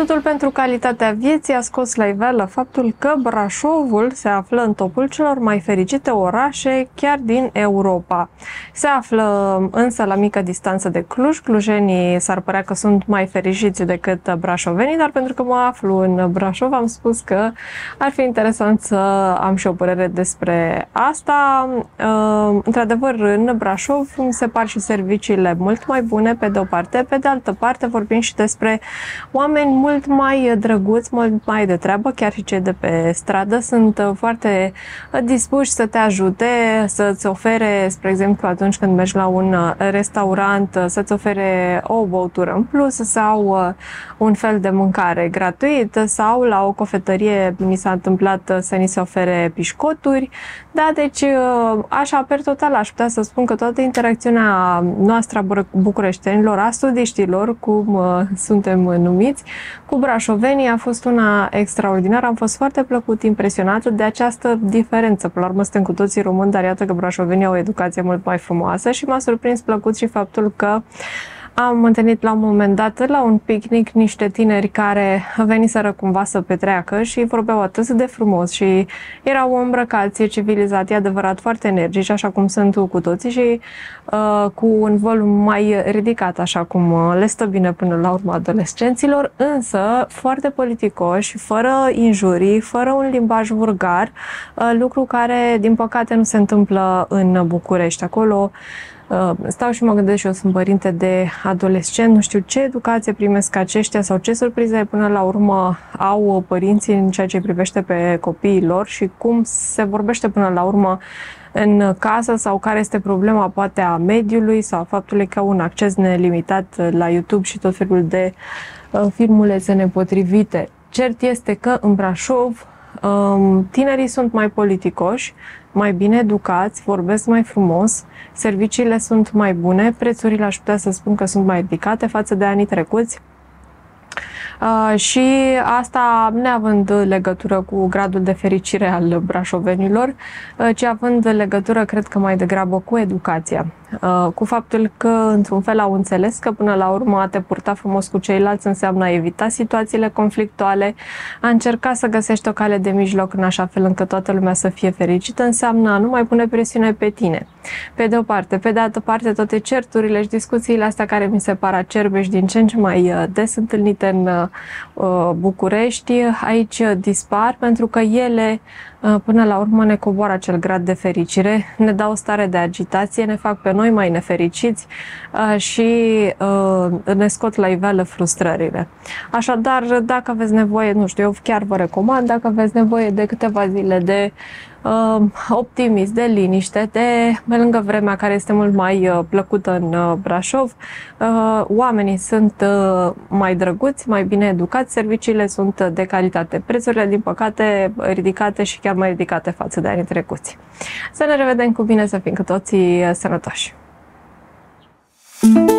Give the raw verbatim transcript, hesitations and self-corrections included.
Institutul pentru Calitatea Vieții a scos la iveală faptul că Brașovul se află în topul celor mai fericite orașe chiar din Europa. Se află însă la mică distanță de Cluj. Clujenii s-ar părea că sunt mai fericiți decât brașovenii, dar pentru că mă aflu în Brașov, am spus că ar fi interesant să am și o părere despre asta. Într-adevăr, în Brașov se par și serviciile mult mai bune, pe de o parte. Pe de altă parte, vorbim și despre oameni mult mai drăguți, mult mai de treabă, chiar și cei de pe stradă sunt foarte dispuși să te ajute, să-ți ofere, spre exemplu, atunci când mergi la un restaurant, să-ți ofere o băutură în plus sau un fel de mâncare gratuit, sau la o cofetărie mi s-a întâmplat să ni se ofere pișcoturi. Da, deci așa, per total, aș putea să spun că toată interacțiunea noastră a bucureștenilor, a studiștilor, cum suntem numiți, cu brașovenii a fost una extraordinară. Am fost foarte plăcut impresionată de această diferență. Până la urmă suntem cu toții români, dar iată că brașovenii au o educație mult mai frumoasă și m-a surprins plăcut și faptul că am întâlnit la un moment dat la un picnic niște tineri care veniseră cumva să petreacă și vorbeau atât de frumos și erau îmbrăcați, civilizați, adevărat, foarte energici, așa cum sunt cu toții și uh, cu un volum mai ridicat, așa cum le stă bine până la urmă adolescenților, însă foarte politicoși, fără injurii, fără un limbaj vulgar, uh, lucru care, din păcate, nu se întâmplă în București. Acolo stau și mă gândesc și eu, sunt părinte de adolescent, nu știu ce educație primesc aceștia sau ce surprize până la urmă au părinții în ceea ce privește pe copiii lor și cum se vorbește până la urmă în casă sau care este problema poate a mediului sau faptului că au un acces nelimitat la YouTube și tot felul de filmulețe nepotrivite. Cert este că în Brașov tinerii sunt mai politicoși, mai bine educați, vorbesc mai frumos, serviciile sunt mai bune, prețurile aș putea să spun că sunt mai ridicate față de anii trecuți. Uh, și asta neavând legătură cu gradul de fericire al brașovenilor, uh, ci având legătură, cred că mai degrabă, cu educația. Uh, cu faptul că, într-un fel, au înțeles că, până la urmă, a te purta frumos cu ceilalți înseamnă a evita situațiile conflictuale, a încerca să găsești o cale de mijloc în așa fel încât toată lumea să fie fericită, înseamnă a nu mai pune presiune pe tine. Pe de o parte. Pe de altă parte, toate certurile și discuțiile astea care mi se par acerbe și din ce în ce mai des întâlnite în uh, București, aici dispar, pentru că ele, uh, până la urmă, ne coboară acel grad de fericire, ne dau o stare de agitație, ne fac pe noi mai nefericiți uh, și uh, ne scot la iveală frustrările. Așadar, dacă aveți nevoie, nu știu, eu chiar vă recomand, dacă aveți nevoie de câteva zile de uh, optimism, de liniște, de, pe lângă vremea care este mult mai uh, plăcută în uh, Brașov, uh, oamenii sunt uh, mai drăguți, mai bine educați, serviciile sunt de calitate. Prețurile, din păcate, ridicate și chiar mai ridicate față de anii trecuți. Să ne revedem cu bine, să fim cu toții sănătoși!